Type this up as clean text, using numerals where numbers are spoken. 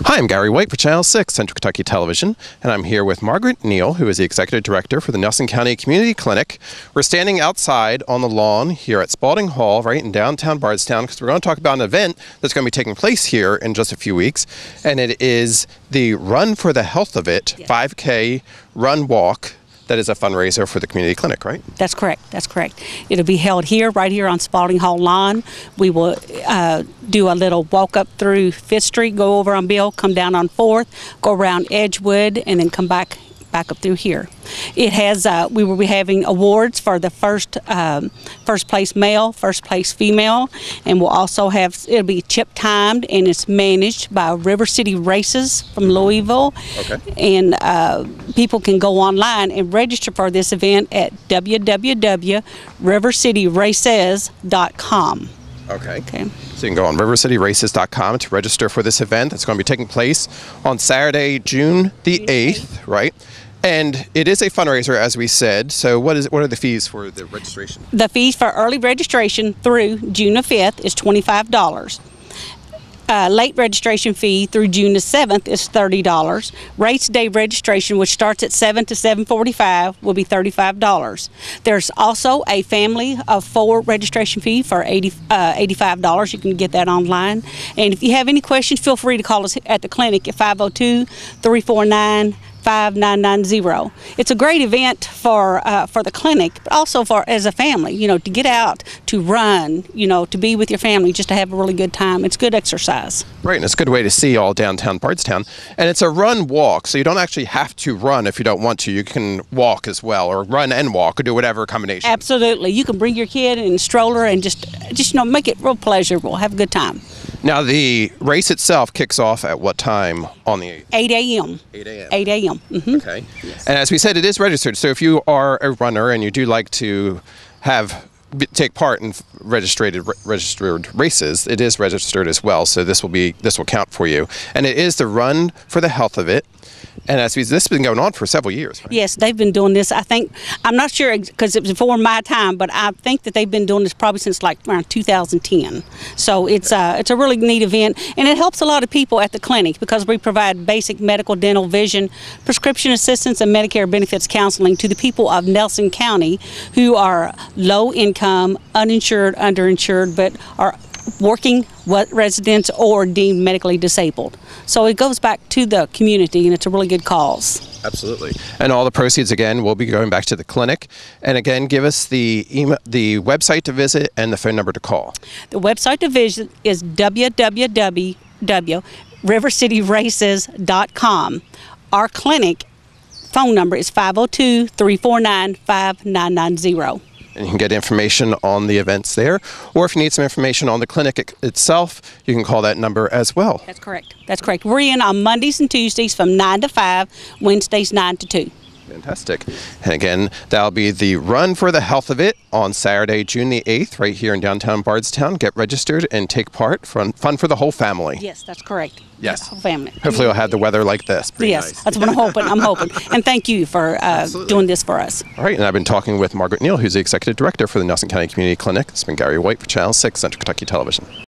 Hi, I'm Gary White for Channel 6 Central Kentucky Television, and I'm here with Margaret Neal, who is the Executive Director for the Nelson County Community Clinic. We're standing outside on the lawn here at Spalding Hall, right in downtown Bardstown, because we're going to talk about an event that's going to be taking place here in just a few weeks, and it is the Run for the Health of It 5K Run Walk. That is a fundraiser for the community clinic, right? That's correct. That's correct. It'll be held here, right here on Spalding Hall lawn. We will do a little walk up through 5th Street, go over on Bill, come down on 4th, go around Edgewood, and then come back up through here. It has, we will be having awards for the first place male, first place female, and we'll also have, it'll be chip timed, and it's managed by River City Races from Louisville. Okay. And people can go online and register for this event at www.rivercityraces.com. Okay. So you can go on rivercityraces.com to register for this event that's going to be taking place on Saturday, June the 8th, right? And it is a fundraiser, as we said. So what are the fees for the registration? The fees for early registration through June the 5th is $25. Late registration fee through June the 7th is $30. Race day registration, which starts at 7 to 7:45, will be $35. There's also a family of 4 registration fee for $85. You can get that online. And if you have any questions, feel free to call us at the clinic at 502-349-5990. It's a great event for the clinic, but also as a family, you know, to get out, to run, you know, to be with your family, just to have a really good time. It's good exercise. Right, and it's a good way to see all downtown Bardstown. And it's a run walk, so you don't actually have to run if you don't want to. You can walk as well, or run and walk, or do whatever combination. Absolutely. You can bring your kid in a stroller and just you know, make it real pleasurable. Have a good time. Now, the race itself kicks off at what time on the 8th? 8 a.m. 8 a.m. 8 a.m. Mm-hmm. Okay. Yes. And as we said, it is registered. So if you are a runner and you do like to take part in registered races, it is registered as well. So this will count for you. And it is the Run for the Health of It. And this has been going on for several years, right? Yes, they've been doing this. I think, I'm not sure because it was before my time, but I think that they've been doing this probably since like around 2010. So it's a really neat event, and it helps a lot of people at the clinic because we provide basic medical, dental, vision, prescription assistance, and Medicare benefits counseling to the people of Nelson County who are low income, uninsured, underinsured, but are working residents or deemed medically disabled. So it goes back to the community, and it's a really good cause. Absolutely. And all the proceeds, again, will be going back to the clinic. And again, give us the website to visit and the phone number to call. The website to visit is www.rivercityraces.com. Our clinic phone number is 502-349-5990. And you can get information on the events there. Or if you need some information on the clinic itself, you can call that number as well. That's correct. That's correct. We're in on Mondays and Tuesdays from 9 to 5, Wednesdays 9 to 2. Fantastic. And again, that'll be the Run for the Health of It on Saturday, June the 8th, right here in downtown Bardstown. Get registered and take part. Fun for the whole family. Yes, that's correct. Yes. The whole family. Hopefully we'll have the weather like this. Yes, nice. That's what I'm hoping. And thank you for doing this for us. All right, and I've been talking with Margaret Neal, who's the Executive Director for the Nelson County Community Clinic. It's been Gary White for Channel 6 Central Kentucky Television.